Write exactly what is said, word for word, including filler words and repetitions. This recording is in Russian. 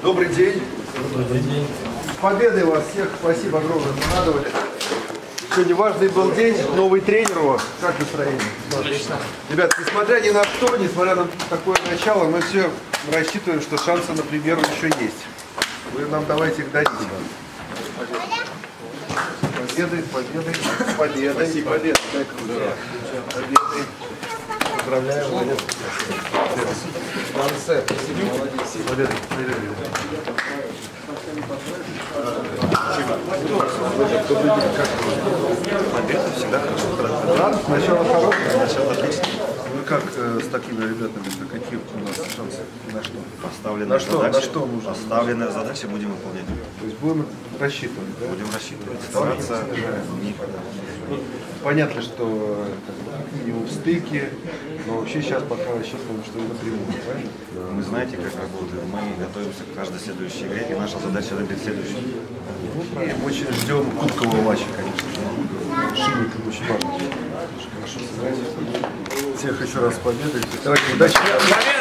Добрый день. Добрый день. С победой вас всех. Спасибо огромное, порадовали. Сегодня важный был день. Новый тренер у вас. Как настроение? Отлично. Ребят, несмотря ни на что, несмотря на такое начало, мы все рассчитываем, что шансы на премьеру еще есть. Вы нам давайте их дадите. Победой, победой, победой, Спасибо. победой. Победой. Поздравляю, молодец. Молодец. Победой, победой. Победа всегда хорошо. Да, сначала хорошее, Начало отлично. Ну как э, с такими ребятами, какие у нас шансы? На что? Поставленные На что? задачи, На что нужно? Поставленные задачи будем выполнять. То есть будем рассчитывать, да? Будем рассчитывать. Стараться никогда. Понятно, что как, минимум в стыке, но вообще сейчас пока рассчитываем, что и напрямую, правильно? Мы знаете, как работаем. Мы готовимся к каждой следующей игре, и наша задача добить следующую. И очень ждем кубкового матча, конечно же. Шинник очень важно. Хорошо сыграть. Всех еще раз с победой. Давайте удачи.